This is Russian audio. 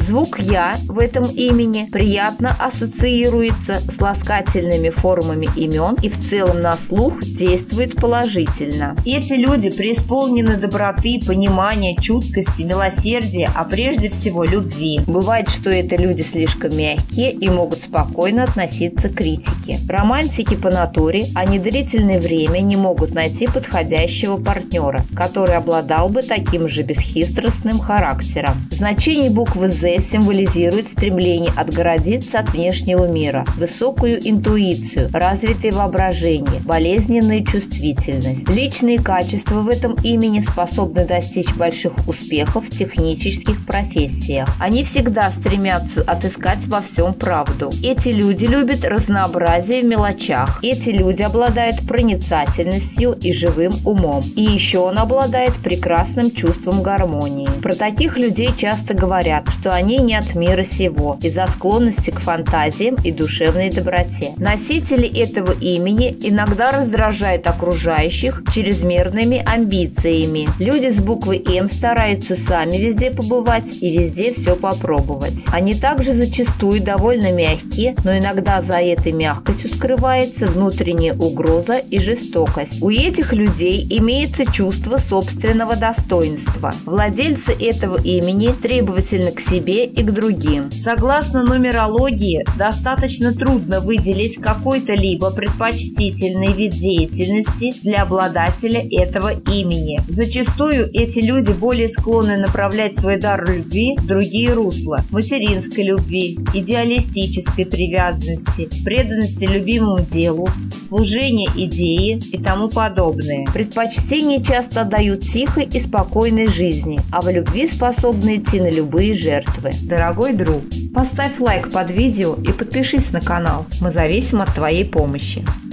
Звук «я» в этом имени приятно ассоциируется с ласкательными формами имен и в целом на слух действует положительно. Эти люди преисполнены доброты, понимания, чуткости, милосердия, а прежде всего любви. Бывает, что это люди слишком мягкие и могут спокойно относиться к критике. Романтики по натуре, они длительное время не могут найти подходящего партнера, который обладал бы таким же бесхитростным характером. Значение буквы «З» символизирует стремление отгородиться от внешнего мира, высокую интуицию, развитое воображение, болезненную чувствительность. Личные качества в этом имени способны достичь больших успехов в технических профессиях. Они всегда стремятся отыскать во всем правду. Эти люди любят разнообразие в мелочах. Эти люди обладают проницательностью и живым умом. И еще он обладает прекрасным чувством гармонии. Про таких людей часто говорят, что они не от мира сего из-за склонности к фантазиям и душевной доброте. Носители этого имени иногда раздражают окружающих чрезмерными амбициями. Люди с буквы «М» стараются сами везде побывать и везде все попробовать. Они также зачастую довольно мягкие, но иногда за этой мягкостью скрывается внутренняя угроза и жестокость. У этих людей имеется чувство собственного достоинства. Владельцы этого имени требовательны к себе и к другим. Согласно нумерологии, достаточно трудно выделить какой-то либо предпочтительный вид деятельности для обладателя этого имени. Зачастую эти люди более склонны направлять свой дар любви в другие русла: материнской любви, идеалистической привязанности, преданности любимому делу, служения идее и тому подобное. Предпочтение часто отдают тихой и спокойной жизни, а в любви способны идти на любые жертвы. Дорогой друг, поставь лайк под видео и подпишись на канал. Мы зависим от твоей помощи.